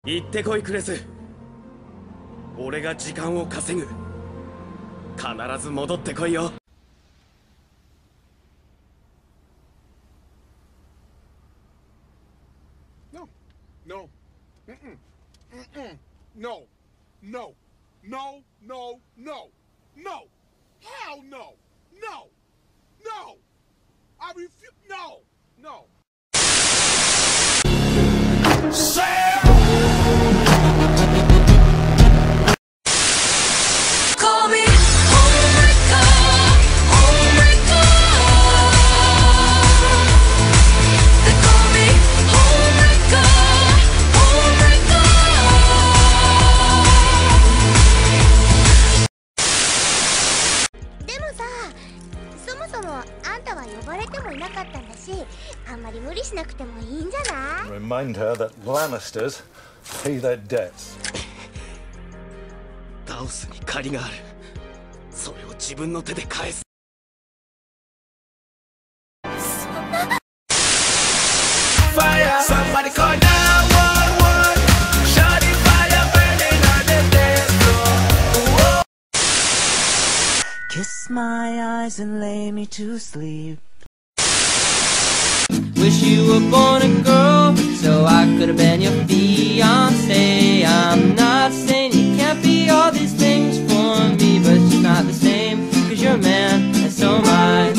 行ってこいクレス。俺が時間を稼ぐ。必ず戻ってこいよ。 No, no, no, no, no, no, no, no, hell no, no, no, I refuse, no, no. Call me, oh my God, oh my God. They call me, oh my God, oh my God. でもさ、そもそもあんたは呼ばれてもいなかったんだし、あんまり無理しなくてもいいんじゃない？ Remind her that Lannisters pay their debts. ダオスに借りがある。それを自分の手で返す。 Fire, somebody call 911. Shawty fire burning on the dance floor. Kiss my eyes and lay me to sleep. Wish you were born a girl, so I could have been your fiancé. I'm not saying you can't be all these things for me, but it's not the same, 'cause you're a man, and so am I.